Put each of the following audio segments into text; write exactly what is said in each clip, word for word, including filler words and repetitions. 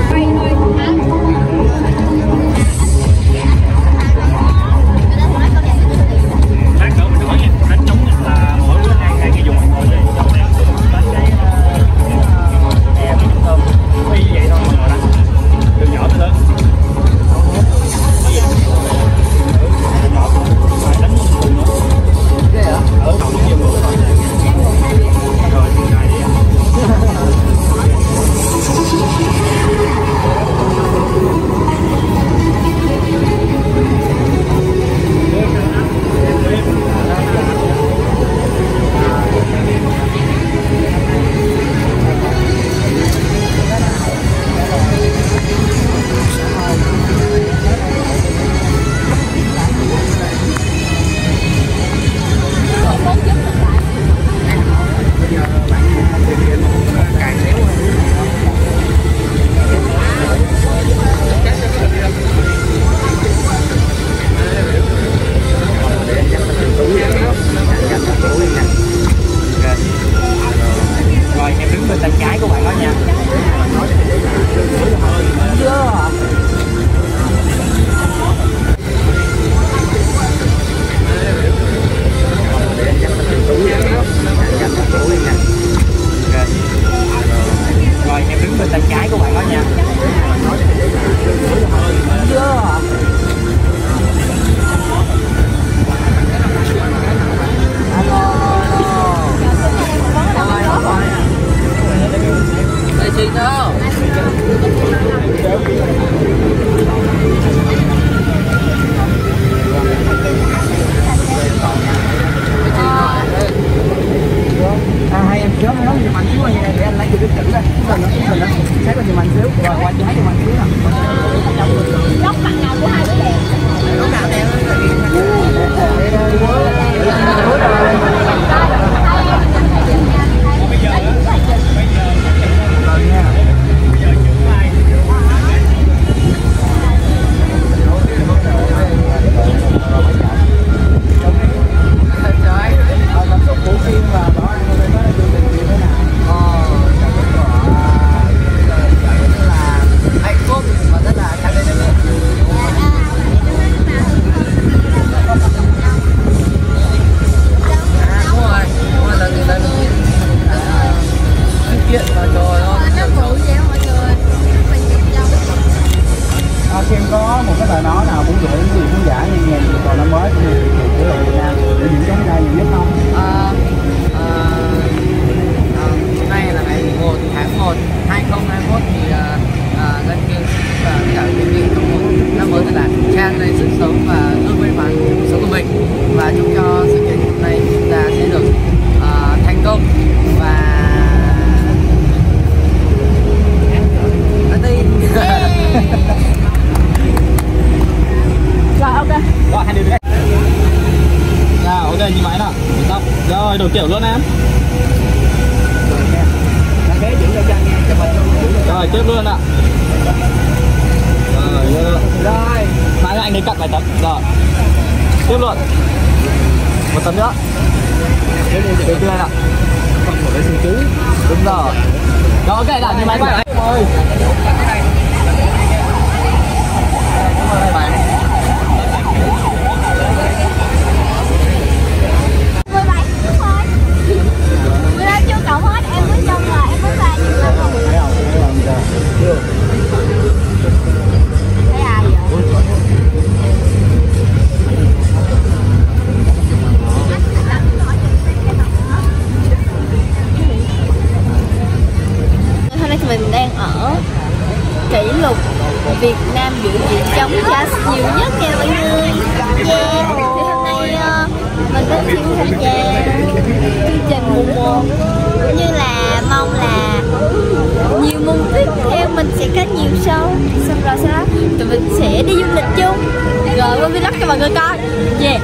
Đổi kiểu luôn em. Rồi tiếp luôn ạ. Rồi rồi. Mai anh đến cặp vài tấm. Rồi. Tiếp luôn. Một tấm nữa. Tiếp tươi ạ. Đúng rồi. Rồi ok đã như máy quay lại. Ơi. Mình đang ở kỷ lục Việt Nam dự diễn chống jazz nhiều nhất nha mọi người. Yeah. Thì hôm nay uh, mình đến chuyên tham gia chương trình mùa một, cũng như là mong là nhiều mùa tiếp theo mình sẽ có nhiều show, xong rồi sau đó tụi mình sẽ đi du lịch chung rồi quay vlog cho mọi người coi. Yeah.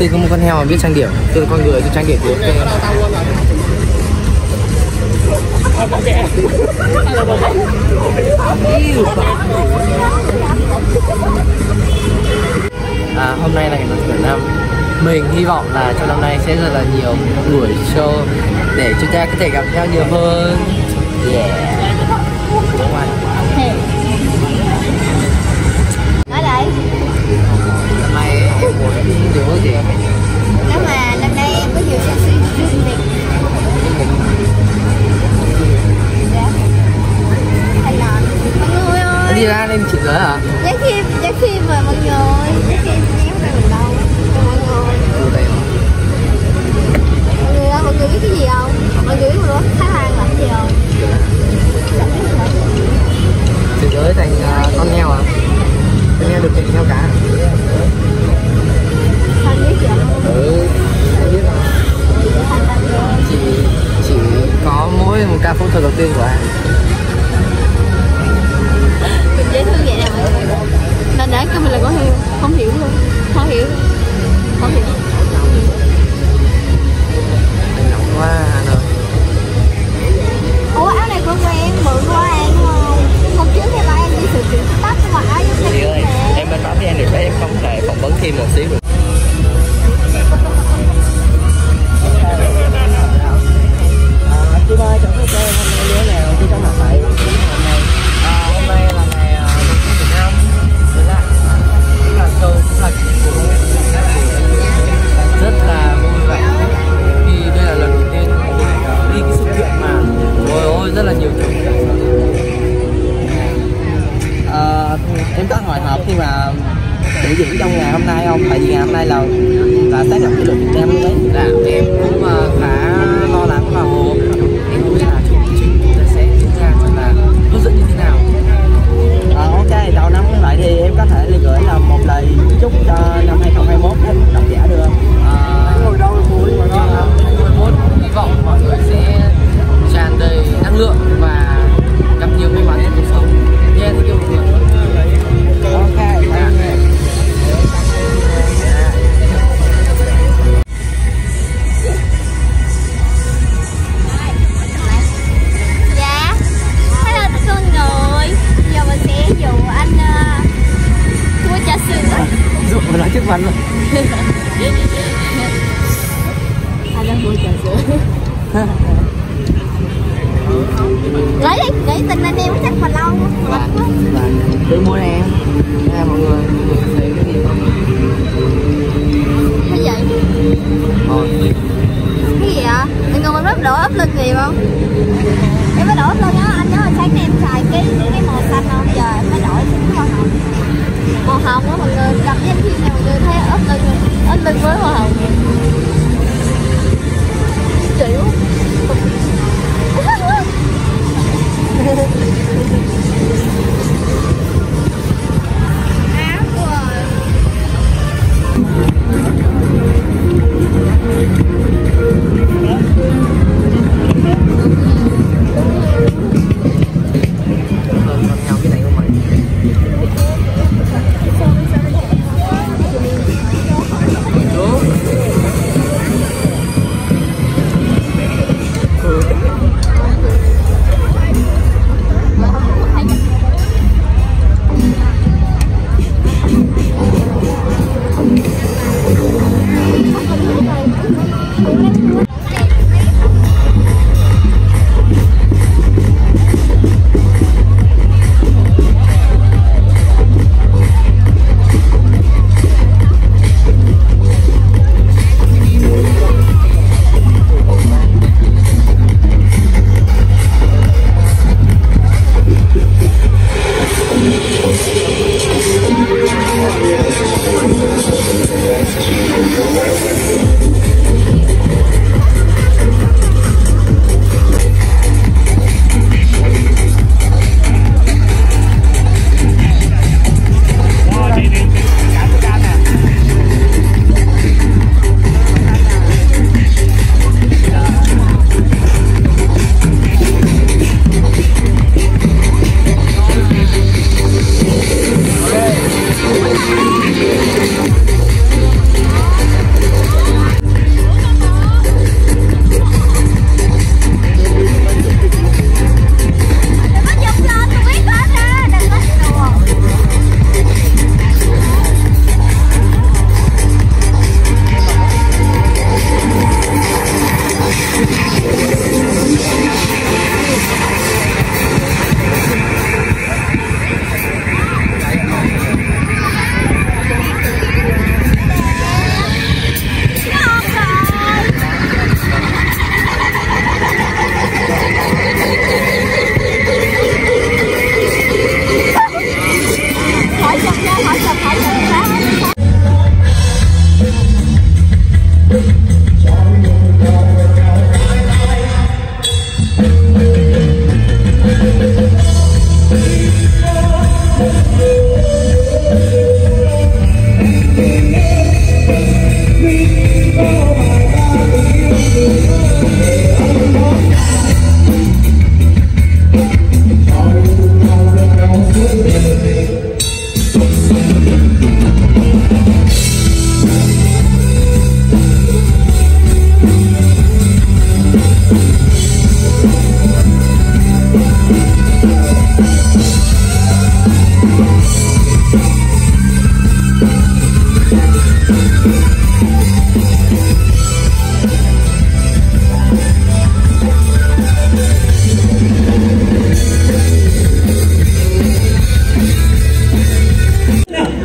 Tin có một con heo mà biết trang điểm, từ con người tôi trang điểm được. À, hôm nay là ngày một tháng năm. Mình hy vọng là trong năm nay sẽ rất là nhiều buổi show để chúng ta có thể gặp nhau nhiều hơn. Yeah. Đúng rồi. Ở đây. Năm nay em muốn điều gì? Nếu mà năm nay em có nhiều sự riêng biệt. Hay là mọi người ơi. Đi ra lên chị giới hả? Giá khi giá khi mà mọi người, giá khi nhém ra mình đâu. Mọi người. Mọi người ơi, mọi người biết cái gì không? Mọi người biết một lúc Thái Lan làm gì không? Chị giới thành uh, con heo à? Con heo được thành heo cả. Sao biết vậy? Ừ, em biết rồi. Chị chỉ có mỗi một ca phẫu thuật đầu tiên của em. Mình dễ thương vậy nè mọi người. Nên đã cái mình là có hiểu, không hiểu luôn, không hiểu, không hiểu. Nóng quá anh ơi. Ủa áo này quen quen, bự quá em đúng không? Hôm trước thì bạn em đi sự kiện tóc mà áo giống Chị ơi, em bên đó thì em được phép em không thể phỏng vấn thêm một xíu được. Chị ơi, chọn cái chơi hôm nay đứa nào chứ trong mặt vậy. Hôm nay, à, hôm nay là ngày uh, Việt Nam. Với lại cũng là show, cũng là rất là vui vẻ. Vì đây là lần đầu tiên đi cái sự kiện mà ôi ôi rất là nhiều thứ. À, em có hỏi hộp khi mà biểu diễn trong ngày hôm nay không? Tại vì ngày hôm nay là là tác động kỷ lục Việt Nam luôn đấy. Dạ, em cũng uh, khá lo lắng và hồ hộp. Em không biết là chương trình sẽ diễn ra là hướng dẫn như thế nào. À, ok, đầu năm như vậy thì em có thể gửi là một lời chúc cho năm hai không hai mốt đến độc giả được không? À, ngồi đâu là vui mà đó. hai không hai mốt hy vọng mọi người sẽ tràn đầy năng lượng và gặp nhiều may mắn trong cuộc sống. Yeah, thank you mọi người. Ok, dạ. Hello tất cả mọi người. Giờ mình sẽ dụ anh uh, mua trà sữa. Dụ mà nói trước mặt luôn. Anh đang mua trà sữa. Lấy đi, để tình anh em chắc mà lâu quá. Tự mua nè em. Nè mọi người, mọi người thấy cái gì không? Cái gì? Ờ. Cái gì ạ? Đừng còn mình bắt đổ ấp lưng gì không? Em mới đổ ấp lưng á, anh nhớ hồi sáng nay em xài cái cái màu xanh không? Giờ em mới đổi cái màu hồng. Màu hồng á mọi người, cầm với anh phim này mọi người thấy ấp lưng ấp lưng với màu hồng. Chịu.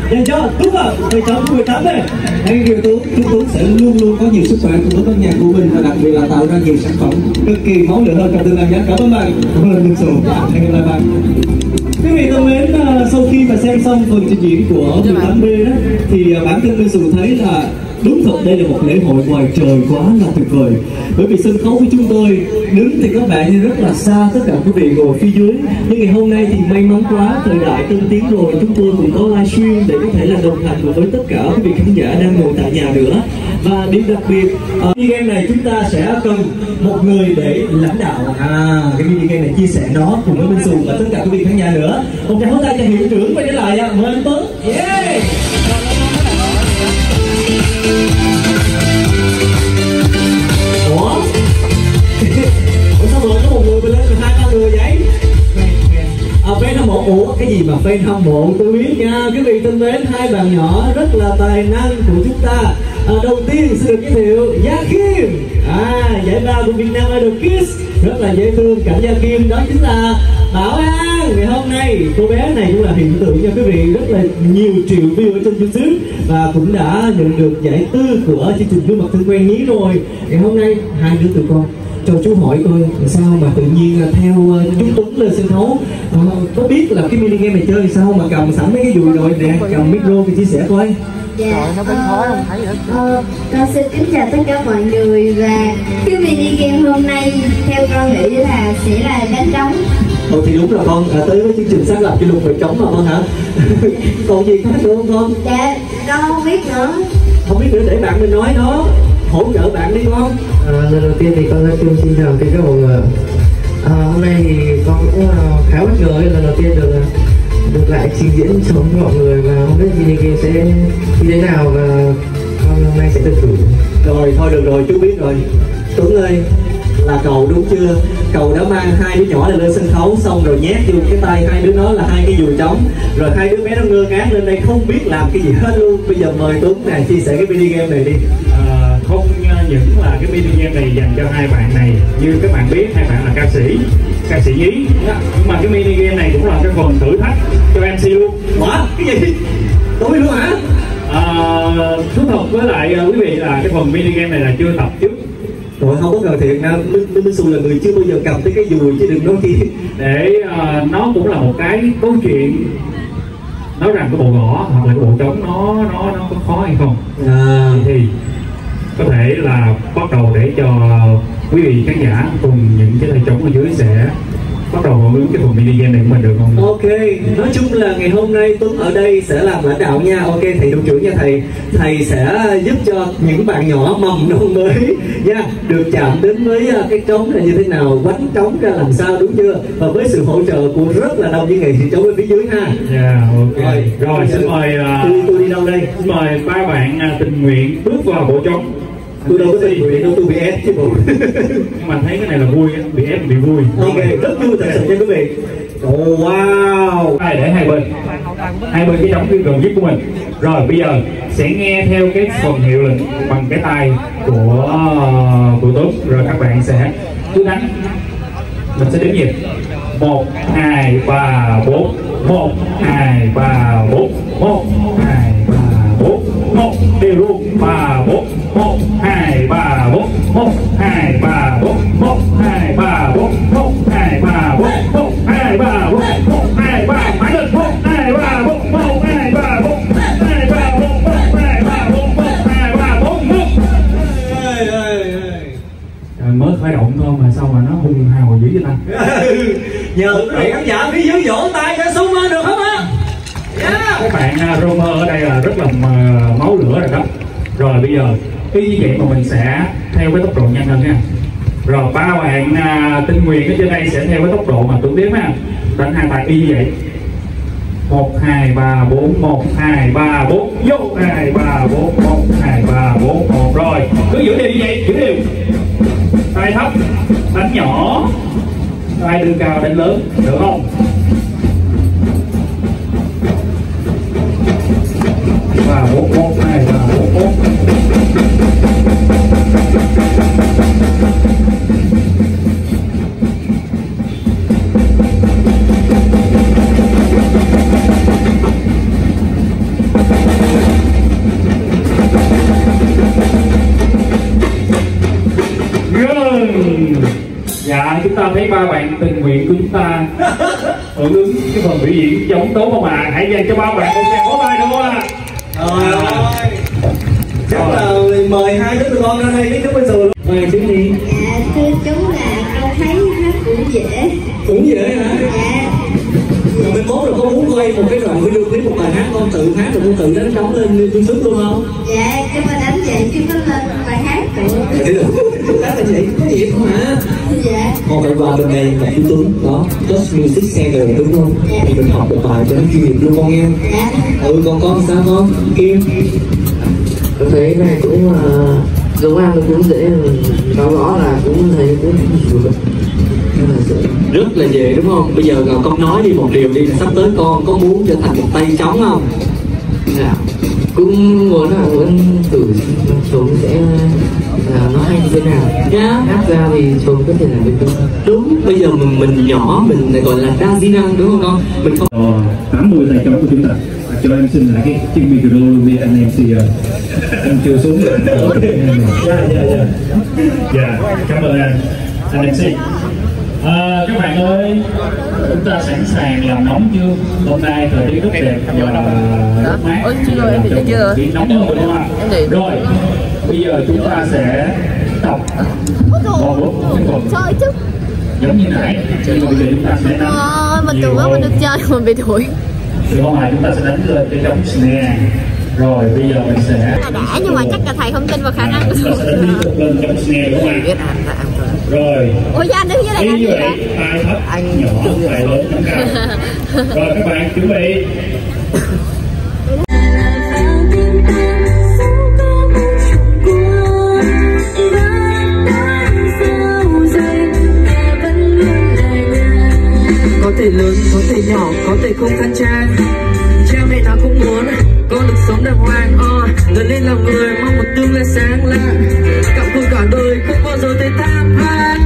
dành cho Tuấn ạ, thầy trò mười tám đây. Hãy điều Tuấn, chúng Tuấn sẽ luôn luôn có nhiều sức khỏe cùng với âm nhạc của mình và đặc biệt là tạo ra nhiều sản phẩm cực kỳ máu lửa hơn trong tương lai nhé. Cảm ơn bạn, cảm ơn Minh Sùng, hẹn gặp lại bạn. Quý vị thân mến, sau khi mà xem xong phần trình diễn của mười tám B đó thì bản thân Minh Sùng thấy là đúng thật đây là một lễ hội ngoài trời quá là tuyệt vời. Bởi vì sân khấu của chúng tôi đứng thì có vẻ như rất là xa tất cả quý vị ngồi phía dưới. Nhưng ngày hôm nay thì may mắn quá, thời đại tân tiến rồi, chúng tôi cũng có livestream để có thể là đồng hành cùng với tất cả quý vị khán giả đang ngồi tại nhà nữa. Và điểm đặc biệt ở mini game này chúng ta sẽ cần một người để lãnh đạo à, cái mini game này chia sẻ nó cùng với Minh Sùng và tất cả quý vị khán giả nữa. Một tràng pháo tay cho hiệu trưởng quay trở lại ạ. Mời anh Tuấn. Yeah. Ủa? Ủa sao vừa có một người lên rồi hai ba người vậy? À, fan hâm mộ, ủa cái gì mà fan hâm mộ tôi biết nha. Quý vị thân mến, hai bạn nhỏ rất là tài năng của chúng ta. À, đầu tiên xin được giới thiệu Gia Kim, à, giải ba của Việt Nam Idol Kids, rất là dễ thương. Cảnh Gia Kim đó chính là Bảo An. Ngày hôm nay cô bé này cũng là hiện tượng cho quý vị, rất là nhiều triệu view ở trên YouTube và cũng đã nhận được giải tư của chương trình Gương Mặt Thân Quen nhí rồi. Ngày hôm nay hai đứa tụi con cho chú hỏi coi sao mà tự nhiên theo chú Tuấn lên sân khấu, à, có biết là cái mini game này chơi sao mà cầm sẵn mấy cái dùi rồi nè, cầm micro thì chia sẻ coi. Dạ, nó bên khói không thấy nữa. Ờ, con xin kính chào tất cả mọi người và cái mini game hôm nay theo con nghĩ là sẽ là đánh trống. Ồ thì đúng là con à, tới với chương trình sáng lập kỷ lục về trống mà con hả? Còn gì khác nữa không con? Dạ, con không biết nữa. Không biết nữa, để bạn mình nói nó hỗ trợ bạn đi con. À, lần đầu tiên thì con xin xin chào tất cả mọi người. À, hôm nay thì con cũng uh, khá bất ngờ lần đầu tiên được được lại trình diễn chống với mọi người và không biết mini game sẽ như thế nào và con hôm nay sẽ được thử. Rồi thôi được rồi, chú biết rồi. Tuấn ơi, là cậu đúng chưa? Cậu đã mang hai đứa nhỏ này lên sân khấu xong rồi nhét vô cái tay hai đứa nó là hai cái dùi trống, rồi hai đứa bé nó ngơ ngác lên đây không biết làm cái gì hết luôn. Bây giờ mời Tuấn nè chia sẻ cái mini game này đi. À, không những là cái mini game này dành cho hai bạn này, như các bạn biết hai bạn là ca sĩ, ca sĩ nhí, nhưng mà cái mini game này cũng là cái phần thử thách cho em xê luôn. What? Cái gì? Tôi luôn hả? À, thú thật với lại uh, quý vị là cái phần mini game này là chưa tập trước. Rồi không có cần thiệt nha, Minh Minh Sùng là người chưa bao giờ cầm tới cái dùi chứ đừng nói chi. Để uh, nó cũng là một cái câu chuyện nói rằng cái bộ gõ hoặc là cái bộ trống nó nó nó có khó hay không. À. Thì có thể là bắt đầu để cho quý vị khán giả cùng những cái thầy trống ở dưới sẽ bắt đầu hướng cái phần mini game này của mình được không? Ok, nói chung là ngày hôm nay Tuấn ở đây sẽ làm lãnh đạo nha. Ok, thầy đội trưởng nha thầy. Thầy sẽ giúp cho những bạn nhỏ mầm non mới nha được chạm đến với cái trống là như thế nào, quánh trống ra làm sao, đúng chưa? Và với sự hỗ trợ của rất là đông những nghệ sĩ trống ở phía dưới ha. Dạ, yeah, ok. Rồi, rồi xin mời uh, tôi, tôi đi đâu đây? Xin mời ba bạn uh, tình nguyện bước vào bộ trống. Tôi đâu có tình nguyện đâu, tôi bị ép chứ bộ. Nhưng mà thấy cái này là vui, bị ép bị vui. Ok, rất vui thật sự nha quý vị. Oh, wow. Hai để hai bên, hai bên cái trống cái gần nhất của mình. Rồi bây giờ sẽ nghe theo cái phần hiệu lệnh bằng cái tay của uh, của Tuấn. Rồi các bạn sẽ cứ đánh. Mình sẽ đếm nhịp. Một, hai, ba, bốn. Một, hai, ba, bốn. Một, hai, ba, bốn. Một, đều luôn. Ba, bốn. Một, hai, ba, bốn. Một, hai, ba, bốn. Một, hai, ba, bốn. Một, hai, ba, bốn. Một, hai, ba, bốn. Một, hai, ba, phải lên. Một, hai, ba, bốn. Một, hai, ba, bốn. Hai, ba, bốn. Một, hai, ba, bốn. Một, hai, ba, bốn. Một. Trời, mới khởi động thôi mà sao mà nó hung hào dữ vậy ta? Nhờ quý vị khán giả phía dưới vỗ tay cho Summer được không á? Yeah. Các bạn uh, Romer ở đây là rất là uh, máu lửa rồi đó. Rồi bây giờ y như vậy mà mình sẽ theo cái tốc độ nhanh hơn nha. Rồi ba bạn uh, tình nguyện ở trên đây sẽ theo cái tốc độ mà tôi biết ha. Đánh hai tay y như vậy. Một hai ba bốn, một hai ba bốn, vô hai ba bốn, một hai ba bốn, một. Rồi cứ giữ đều như vậy, giữ đều. Tay thấp, đánh nhỏ, tay đưa cao, đánh lớn, được không? Ba bốn, một hai ba bốn, một. mấy ba bạn tình nguyện của chúng ta hưởng ứng cái phần biểu diễn giống tốt không ạ? À? Hãy dành cho ba bạn một tràng pháo tay đúng không ạ? Trời ơi, chắc là mời hai đứa tụi con ra đây biết chúng bây giờ luôn. Mời chú đi. Dạ, thưa chú là con thấy hát cũng dễ. Cũng dễ hả? Dạ. Rồi bên mốt rồi con muốn quay một cái đoạn video clip một bài hát con tự hát rồi con tự đánh trống lên YouTube luôn không? Dạ, cho mà đánh vậy chứ có lên bài hát của. Đó là vậy, có gì không hả? Dạ. Con phải vào bên này gặp chú Tuấn đó, Just Music Center đúng không? Dạ. Thì mình học một bài cho nó chuyên nghiệp luôn con nghe. Dạ. Ừ, con con sao con? Kim. Tôi thấy này cũng uh, giống ăn cũng dễ, nó rõ là cũng thấy cũng rất là dễ đúng không? Bây giờ con nói đi một điều đi, sắp tới con có muốn trở thành một tay trống không? dạ. Cũng muốn là muốn thử trống sẽ là nó hay như thế nào. Yeah. Hát ra thì trống có thể là bên tôi. Đúng, bây giờ mình mình nhỏ mình lại gọi là đa di năng đúng không con? Mình không. Ờ, tám mươi tay trống của chúng ta. Cho em xin là cái chiếc micro vì anh em thì anh chưa xuống rồi. Dạ dạ dạ. Dạ, cảm ơn anh. Anh em xin. À, các bạn ơi, chúng ta sẵn sàng làm nóng chưa? Hôm nay thời tiết rất đẹp và rất mát. Ôi, chưa rồi, em thì chưa rồi. Nóng rồi đúng không ạ? Rồi, bây giờ chúng ta sẽ tập một bước cái phần Chơi chứ. giống như nãy. Nhưng mà bây giờ chúng ta sẽ đánh Ờ, mình tưởng là mình được chơi mình bị đuổi. từ hôm nay chúng ta sẽ đánh lên cái trống snare. Rồi bây giờ mình sẽ Là đã nhưng mà chắc là thầy không tin vào khả năng của chúng ta sẽ đánh liên tục lên trống snare đúng không ạ? Rồi. Ủa dạ đứng dưới đây làm Như gì vậy, hả? tay thấp, anh nhỏ, tay lớn, nắm cao. Rồi các bạn chuẩn bị. Có thể lớn, có thể nhỏ, có thể không khăn trai. Cha mẹ nào cũng muốn con được sống đàng hoàng, uh, lớn lên làm người mong một tương lai sáng lạng. Cặm cụi cả đời không bao giờ thấy tham lam.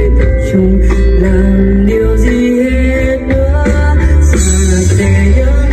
Làm điều gì hết nữa, xa sẽ nhớ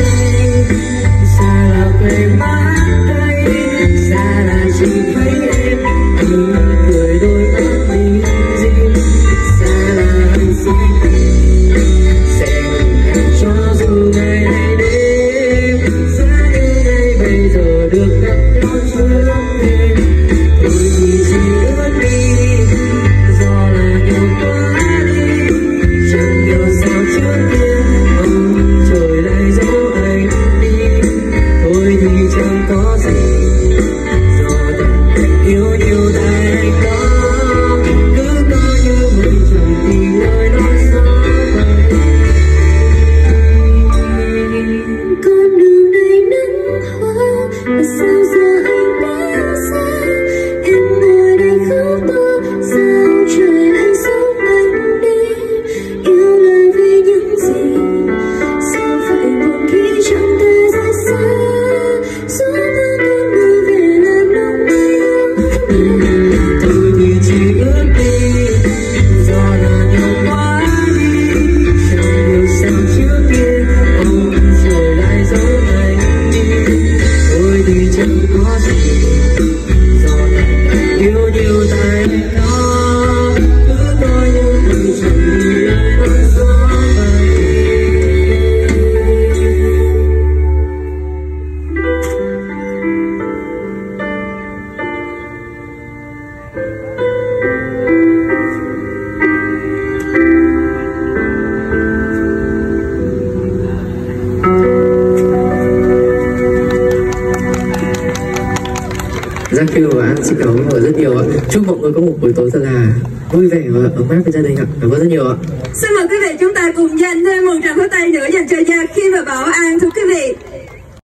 Jackie và An xin cảm ơn mọi người rất nhiều ạ. Chúc mọi người có một buổi tối thật là vui vẻ và ấm áp với gia đình ạ. Cảm ơn rất nhiều ạ. Xin mời quý vị chúng ta cùng dành thêm một tràng pháo tay nữa dành cho Jackie và Bảo An thưa quý vị.